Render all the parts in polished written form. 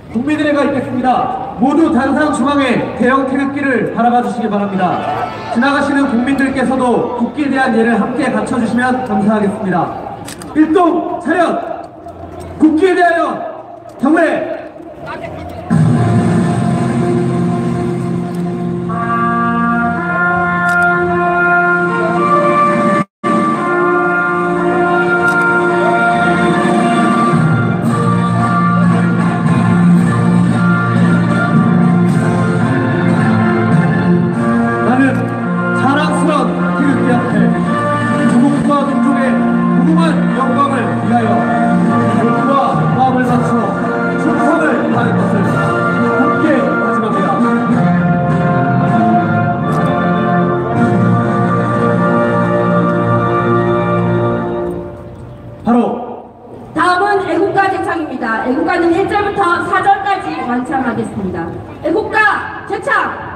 국민의회가 있겠습니다. 모두 단상 중앙에 대형 태극기를 바라봐 주시기 바랍니다. 지나가시는 국민들께서도 국기에 대한 예를 함께 갖춰주시면 감사하겠습니다. 일동 차렷! 국기에 대하여 경례! 다음은 애국가 제창입니다. 애국가는 1절부터 4절까지 완창하겠습니다. 애국가 제창!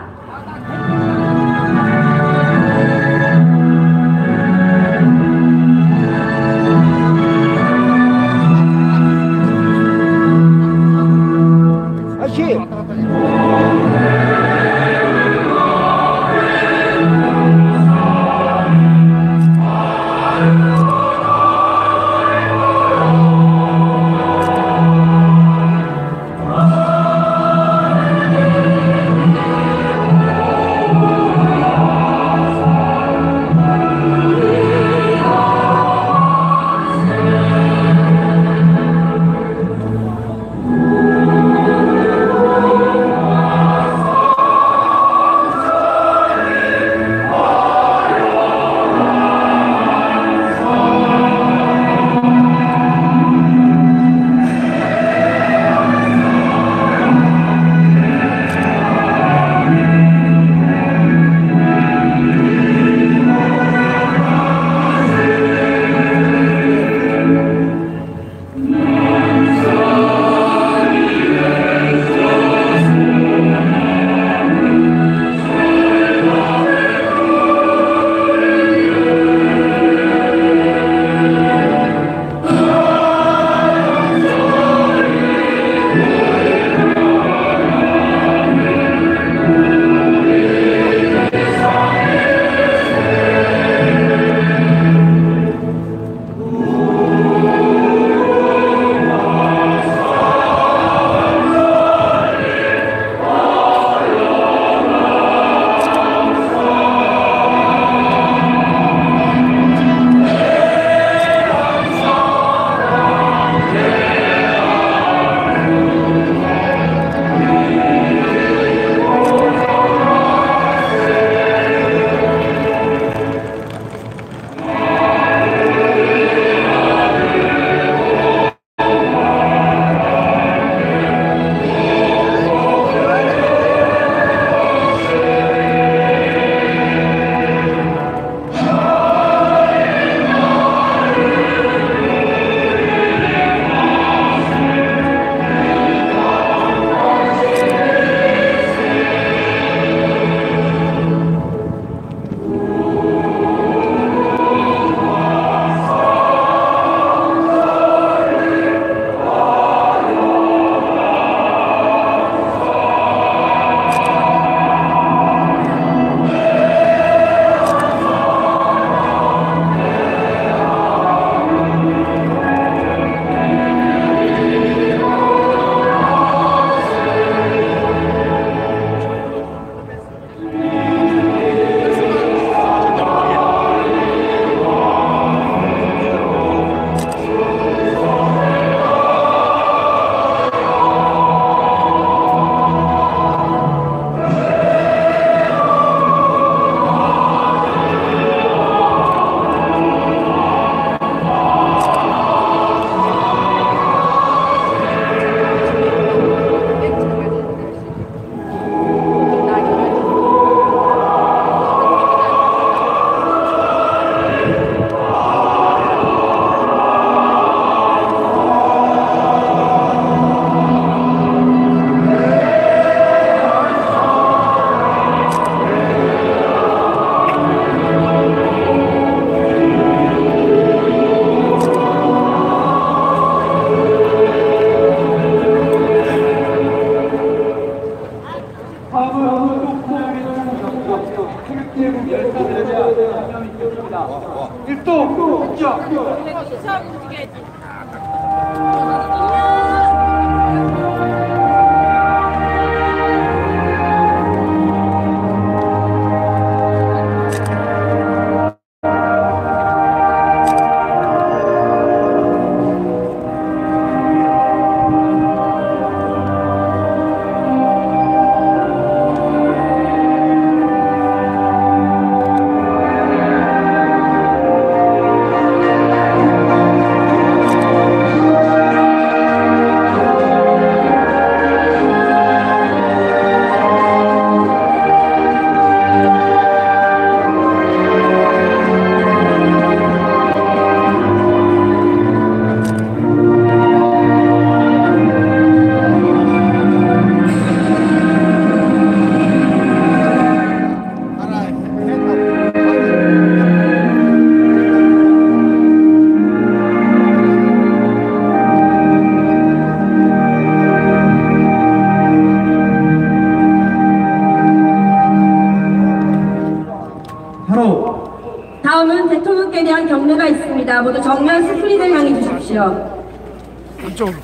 다음은 대통령께 대한 경례가 있습니다. 모두 정면 스크린을 향해 주십시오. 이쪽으로.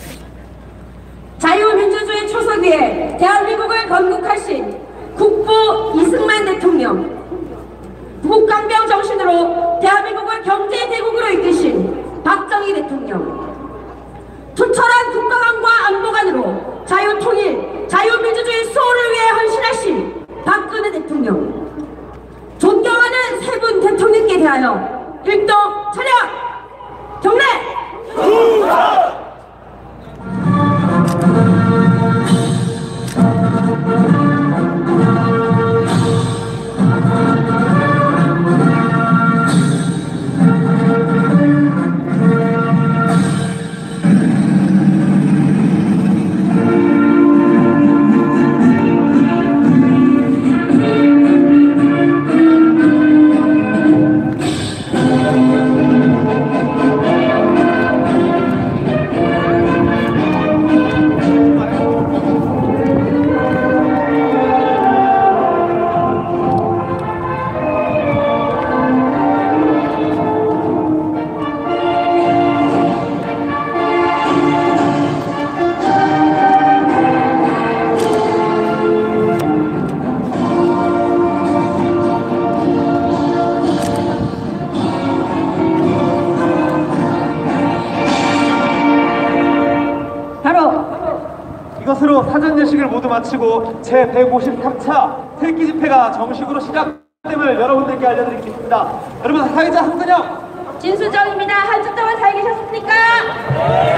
자유민주주의 초석 위에 대한민국을 건국하신 국부 이승만 대통령, 북강병 정신으로 대한민국을 경제대국으로 이끄신 박정희 대통령, 투철한 국가관과 안보관으로 자유통일, 자유민주주의 수호를 위해 헌신하신 박근혜 대통령, 존경하는 세 분 대통령께 대하여 일동 차렷 경례! 이것으로 사전 예식을 모두 마치고 제153차 태극기 집회가 정식으로 시작됨을 여러분들께 알려드리겠습니다. 여러분 사회자 한근영 진수정입니다. 한 주 동안 잘 계셨습니까?